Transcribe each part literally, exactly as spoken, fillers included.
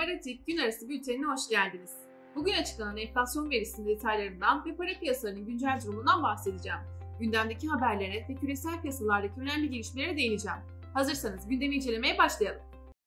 Paratik gün arası bültenine hoş geldiniz. Bugün açıklanan enflasyon verisinin detaylarından ve para piyasalarının güncel durumundan bahsedeceğim. Gündemdeki haberlere ve küresel piyasalardaki önemli gelişmelere değineceğim. Hazırsanız gündemi incelemeye başlayalım.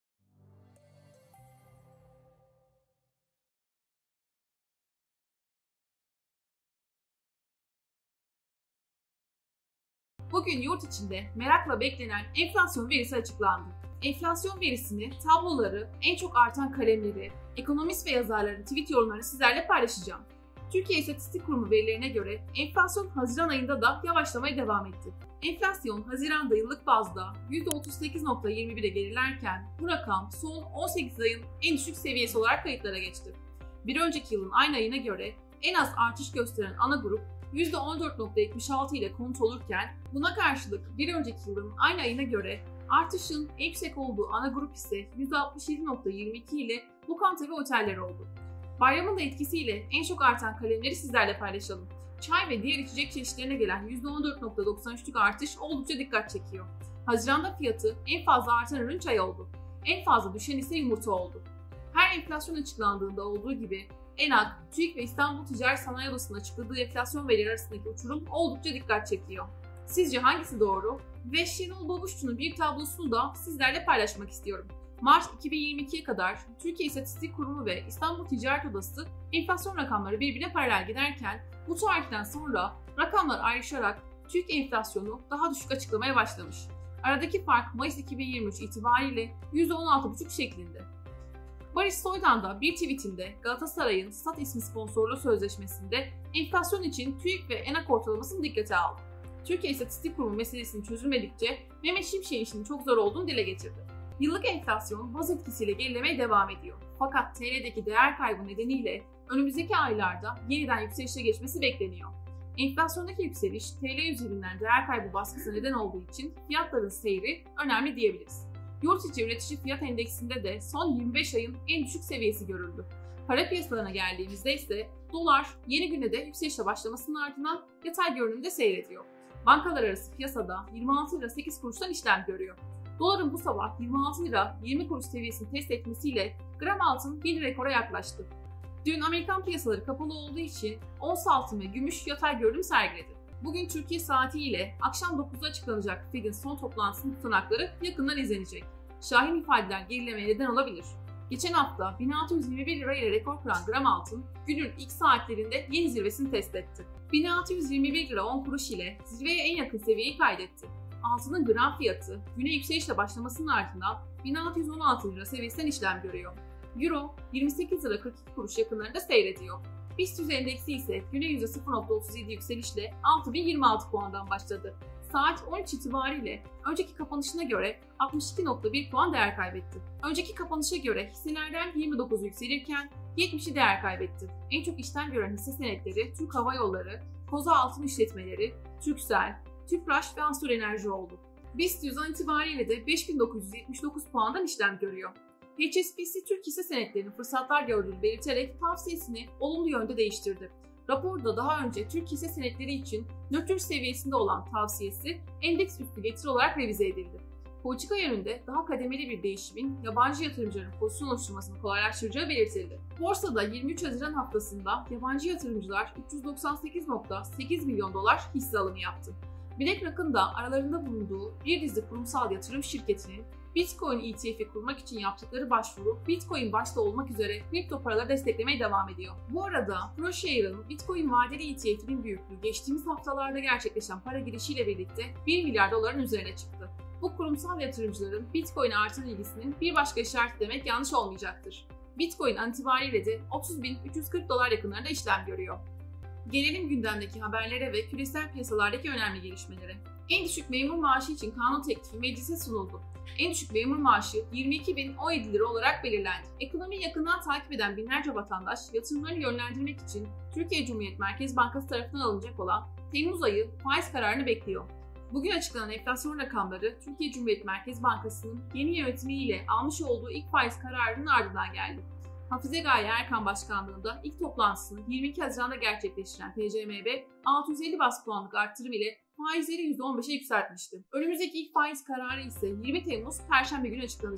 Bugün yurt içinde merakla beklenen enflasyon verisi açıklandı. Enflasyon verisini, tabloları, en çok artan kalemleri, ekonomist ve yazarların tweet yorumlarını sizlerle paylaşacağım. Türkiye İstatistik Kurumu verilerine göre enflasyon Haziran ayında da yavaşlamaya devam etti. Enflasyon Haziran'da yıllık bazda yüzde otuz sekiz virgül yirmi bire gerilerken bu rakam son on sekiz ayın en düşük seviyesi olarak kayıtlara geçti. Bir önceki yılın aynı ayına göre en az artış gösteren ana grup yüzde on dört virgül yetmiş altı ile konut olurken buna karşılık bir önceki yılın aynı ayına göre artışın en yüksek olduğu ana grup ise yüzde altmış yedi virgül yirmi iki ile lokanta ve oteller oldu. Bayramın da etkisiyle en çok artan kalemleri sizlerle paylaşalım. Çay ve diğer içecek çeşitlerine gelen yüzde on dört virgül doksan üçlük artış oldukça dikkat çekiyor. Haziran'da fiyatı en fazla artan ürün çay oldu. En fazla düşen ise yumurta oldu. Her enflasyon açıklandığında olduğu gibi ENAK, TÜİK ve İstanbul Ticaret Sanayi Odası'nın açıkladığı enflasyon verileri arasındaki uçurum oldukça dikkat çekiyor. Sizce hangisi doğru? Ve Şenol Babuşçu'nun bir tablosunu da sizlerle paylaşmak istiyorum. Mart iki bin yirmi ikiye kadar Türkiye İstatistik Kurumu ve İstanbul Ticaret Odası enflasyon rakamları birbirine paralel giderken bu tarihten sonra rakamlar ayrışarak TÜİK enflasyonu daha düşük açıklamaya başlamış. Aradaki fark Mayıs iki bin yirmi üç itibariyle yüzde on altı virgül beş şeklinde. Barış Soydan da bir tweetinde Galatasaray'ın Stat ismi sponsorluğu sözleşmesinde enflasyon için TÜİK ve ENAK ortalamasını dikkate aldı. Türkiye İstatistik Kurumu meselesini çözülmedikçe Mehmet Şimşek'in işinin çok zor olduğunu dile getirdi. Yıllık enflasyon baz etkisiyle gerilemeye devam ediyor. Fakat T L'deki değer kaybı nedeniyle önümüzdeki aylarda yeniden yükselişe geçmesi bekleniyor. Enflasyondaki yükseliş T L üzerinden değer kaybı baskısı neden olduğu için fiyatların seyri önemli diyebiliriz. Yurt içi üretici fiyat endeksinde de son yirmi beş ayın en düşük seviyesi görüldü. Para piyasalarına geldiğimizde ise dolar yeni güne de yükselişe başlamasının ardından yatay görünümde seyrediyor. Bankalar arası piyasada yirmi altı lira sekiz kuruştan işlem görüyor. Doların bu sabah yirmi altı lira yirmi kuruş seviyesini test etmesiyle gram altın yeni rekora yaklaştı. Dün Amerikan piyasaları kapalı olduğu için ons altın ve gümüş yatay görünüm sergiledi. Bugün Türkiye saati ile akşam dokuzda açıklanacak Fed'in son toplantısının tutanakları yakından izlenecek. Şahin ifadeler gerilemeye neden olabilir. Geçen hafta bin altı yüz yirmi bir lira ile rekor kıran gram altın günün ilk saatlerinde yeni zirvesini test etti. bin altı yüz yirmi bir lira on kuruş ile zirveye en yakın seviyeyi kaydetti. Altının gram fiyatı güne yükselişle başlamasının ardından bin altı yüz on altı lira seviyesinden işlem görüyor. Euro yirmi sekiz lira kırk iki kuruş yakınlarında seyrediyor. BIST yüz endeksi ise güne yüzde sıfır virgül otuz yedi yükselişle altı bin yirmi altı puandan başladı. Saat on üç itibariyle önceki kapanışına göre altmış iki virgül bir puan değer kaybetti. Önceki kapanışa göre hisselerden yirmi dokuz yükselirken yetmişi değer kaybetti. En çok işlem gören hisse senetleri Türk Hava Yolları, Koza Altın İşletmeleri, Turkcell, Tüpraş ve Ansur Enerji oldu. BIST yüz an itibariyle de beş bin dokuz yüz yetmiş dokuz puandan işlem görüyor. H S B C Türk hisse senetlerinin fırsatlar gördüğünü belirterek tavsiyesini olumlu yönde değiştirdi. Raporda daha önce Türk hisse senetleri için nötr seviyesinde olan tavsiyesi endeks üstü getiri olarak revize edildi. Politika yönünde daha kademeli bir değişimin yabancı yatırımcıların pozisyon oluşturmasını kolaylaştıracağı belirtildi. Borsada yirmi üç Haziran haftasında yabancı yatırımcılar üç yüz doksan sekiz virgül sekiz milyon dolar hisse alımı yaptı. BlackRock'ın da aralarında bulunduğu bir dizi kurumsal yatırım şirketinin Bitcoin E T F'i kurmak için yaptıkları başvuru Bitcoin başta olmak üzere kripto paraları desteklemeye devam ediyor. Bu arada ProShare'ın Bitcoin vadeli E T F'inin büyüklüğü geçtiğimiz haftalarda gerçekleşen para girişiyle birlikte bir milyar doların üzerine çıktı. Bu kurumsal yatırımcıların Bitcoin'e artan ilgisinin bir başka işareti demek yanlış olmayacaktır. Bitcoin an itibariyle de otuz bin üç yüz kırk dolar yakınlarında işlem görüyor. Gelelim gündemdeki haberlere ve küresel piyasalardaki önemli gelişmelere. En düşük memur maaşı için kanun teklifi meclise sunuldu. En düşük memur maaşı yirmi iki bin on yedi lira olarak belirlendi. Ekonomiyi yakından takip eden binlerce vatandaş yatırımlarını yönlendirmek için Türkiye Cumhuriyet Merkez Bankası tarafından alınacak olan Temmuz ayı faiz kararını bekliyor. Bugün açıklanan enflasyon rakamları Türkiye Cumhuriyet Merkez Bankası'nın yeni yönetimiyle almış olduğu ilk faiz kararının ardından geldi. Hafize Gaye Erkan Başkanlığında ilk toplantısını yirmi iki Haziran'da gerçekleştiren T C M B altı yüz elli bas puanlık artırım ile faizleri yüzde on beşe yükseltmişti. Önümüzdeki ilk faiz kararı ise yirmi Temmuz Perşembe günü açıklanacak.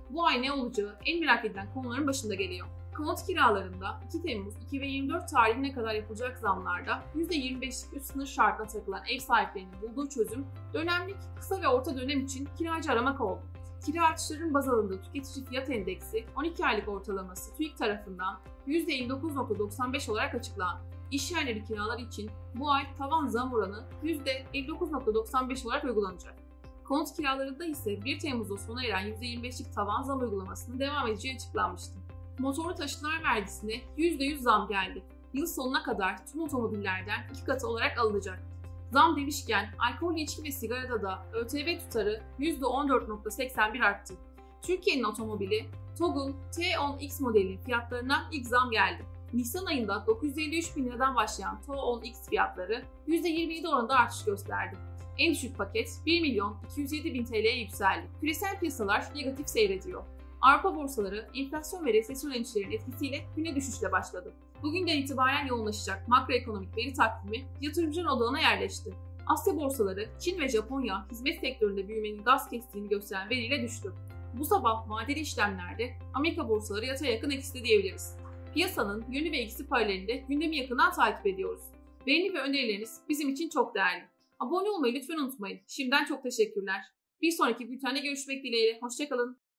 Bu ay ne olacağı en merak edilen konuların başında geliyor. Konut kiralarında iki Temmuz iki bin yirmi dört tarihine kadar yapılacak zamlarda yüzde yirmi beşlik üst sınır şartına takılan ev sahiplerinin bulduğu çözüm, dönemlik, kısa ve orta dönem için kiracı aramak oldu. Kira artışlarının baz alındığı tüketici fiyat endeksi on iki aylık ortalaması TÜİK tarafından yüzde elli dokuz virgül doksan beş olarak açıklandı. İşyerleri kiralar için bu ay tavan zam oranı yüzde elli dokuz virgül doksan beş olarak uygulanacak. Konut kiralarında ise bir Temmuz'da sona eren yüzde yirmi beşlik tavan zam uygulamasının devam edeceği açıklanmıştı. Motorlu taşıtlar vergisine yüzde yüz zam geldi. Yıl sonuna kadar tüm otomobillerden iki katı olarak alınacak. Zam demişken alkollü içki ve sigarada da ÖTV tutarı yüzde on dört virgül seksen bir arttı. Türkiye'nin otomobili Toggle T on X modelinin fiyatlarına ilk zam geldi. Nisan ayında dokuz yüz elli üç bin liradan başlayan T on X fiyatları yüzde yirmi yedi oranında artış gösterdi. En düşük paket bir milyon iki yüz yedi bin T L'ye yükseldi. Küresel piyasalar negatif seyrediyor. Avrupa borsaları enflasyon ve resesyon endişelerinin etkisiyle güne düşüşle başladı. Bugünden itibaren yoğunlaşacak makroekonomik veri takvimi yatırımcının odağına yerleşti. Asya borsaları Çin ve Japonya hizmet sektöründe büyümenin gaz kestiğini gösteren veriyle düştü. Bu sabah vadeli işlemlerde Amerika borsaları yataya yakın ekside diyebiliriz. Piyasanın yönü ve eksi paralelinde gündemi yakından takip ediyoruz. Beğeni ve önerileriniz bizim için çok değerli. Abone olmayı lütfen unutmayın. Şimdiden çok teşekkürler. Bir sonraki bültende görüşmek dileğiyle. Hoşça kalın.